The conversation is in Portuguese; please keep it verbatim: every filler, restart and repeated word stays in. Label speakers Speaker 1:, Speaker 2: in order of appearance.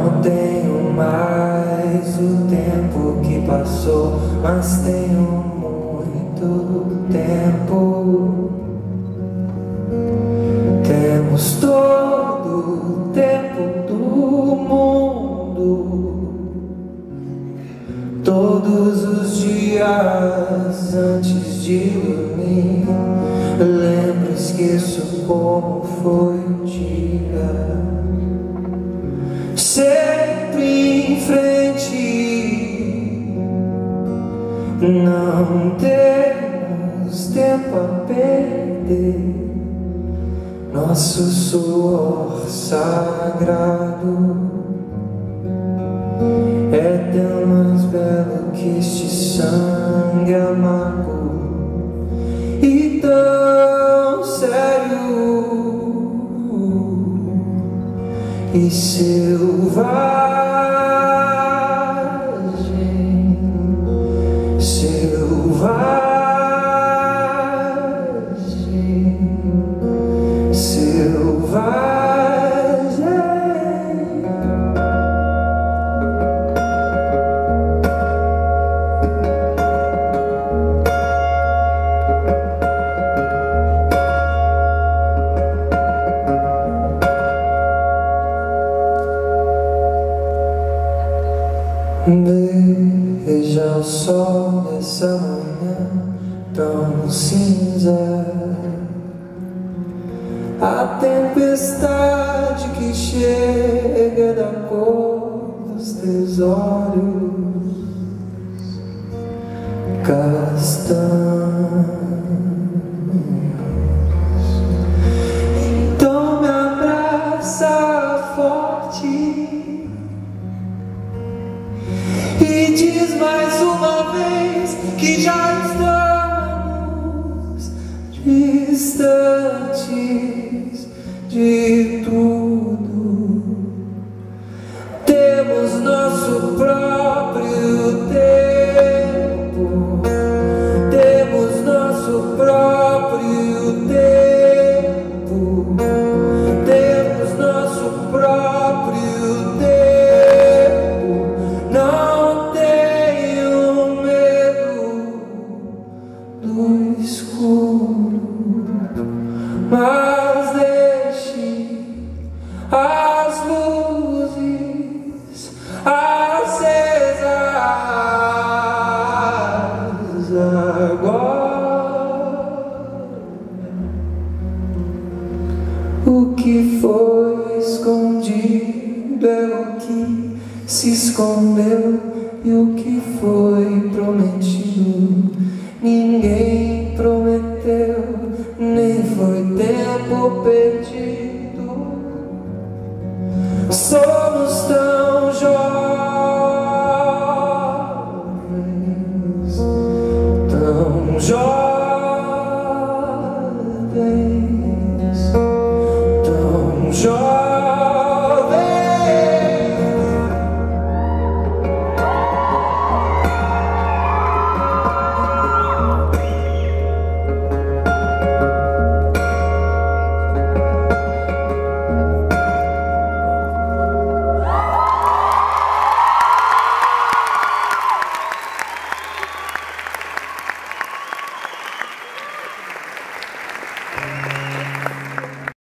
Speaker 1: Não tenho mais o tempo que passou, mas tenho muito tempo. Temos todo o tempo do mundo, todos os dias antes de dormir. Lembro, esqueço como foi o dia. Sempre em frente, não temos tempo a perder. Nosso suor sagrado é tão mais belo que este sangue amargo e tão sério e selvagem, selvagem, selvagem. Veja o sol nessa manhã tão cinza, a tempestade que chega da cor dos teus olhos castanhos. Então me abraça forte e diz mais uma vez que já estamos distantes de tudo. Temos nosso próprio tempo, temos nosso próprio tempo, temos nosso próprio tempo. Não tenho medo do escuro, mas deixe as luzes acesas agora. O que foi escondido é o que se escondeu, e o que foi prometido ninguém prometeu, nem foi tempo perdido. Somos tão